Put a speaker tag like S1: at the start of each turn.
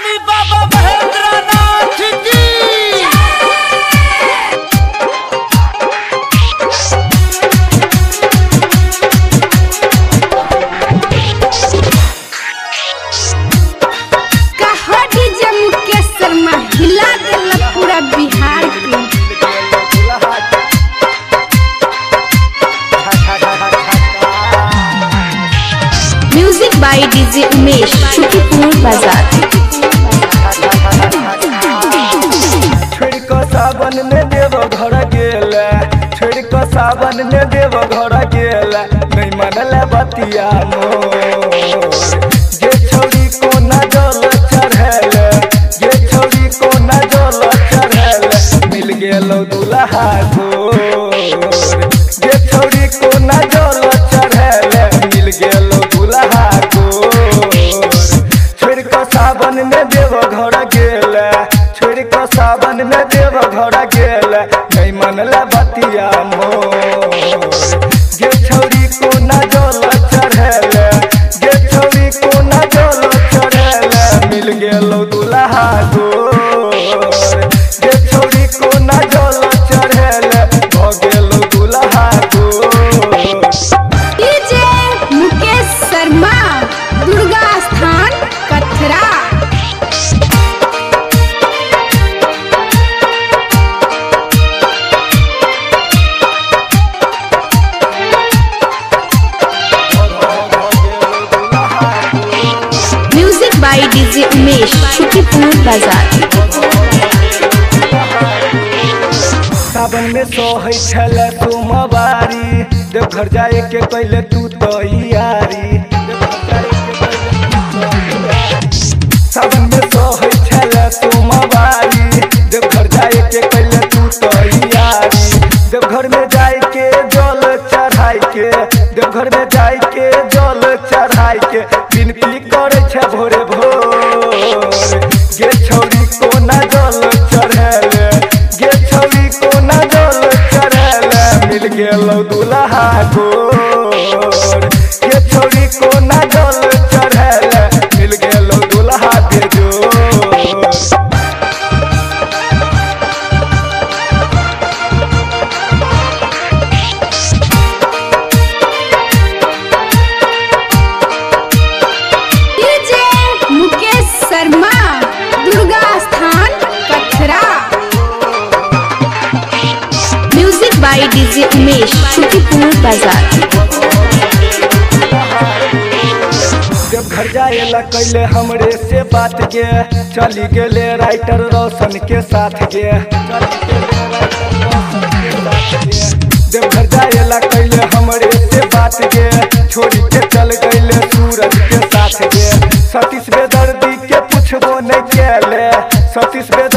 S1: प्रेमी बाबा महेंद्रनाथ की।
S2: हिला देला पूरा बिहार के। Music by DJ Umesh Shukripur Bazar.
S3: छोड़ सावन में देव घर गेला, छोड़ सावन में देव घर गेला, नहीं मनल बतिया मोर। जे छौरी को न जल चढ़ल, जे छौरी को न जल चढ़ल, मिल गेलो दुल्हा गोर। जे छौरी को न जल चढ़ल, मिल गेलो दुल्हा गोर। छोड़ सावन में देव घर गेला, छोड़ सावन में देव घर गेला, नहीं मनल बतिया मोर। जे छौरी को न जल चढ़ल, जे छौरी को न जल चढ़ल, मिल गेलो दुल्हा गोर। जे छौरी को न जल चढ़ल, भ गेलो दुल्हा गोर।
S2: डीजे मुकेश शर्मा, दुर्गा स्थान Kathra. Music by DJ Umesh Shukripur Bazar.
S3: सावन में सोहै छल सोमवारी, देवघर जाए के पहले तू तैयारी। सावन में सोहै छल सोमवारी, देवघर जाए के पहले तू तैयारी। देवघर में जाए के जल चढ़ाई के, देवघर में जाए के जल चढ़ाई के, विनती करे छे भोरे भोर। गे छौरी को न जल चढ़ल, गे छौरी को न जल चढ़ल, मिल गेलो दुल्हा गोर। गे छौरी को न जल चढ़ल, मिल गेलो दुल्हा बेजोर।
S2: डीजे मुकेश शर्मा, दुर्गा स्थान Kathra. Music by DJ Umesh Shukripur Bazar.
S3: जब घर जाएला कैले हमरे से बात गे, चली गेले राइटर रोशन के साथ गे। जब घर जाएला कैले हमरे से बात गे, छोड़ी के चल गईले सूरज के साथ गे। सतीश बेदर्दी के पूछबो नहीं केले, सतीश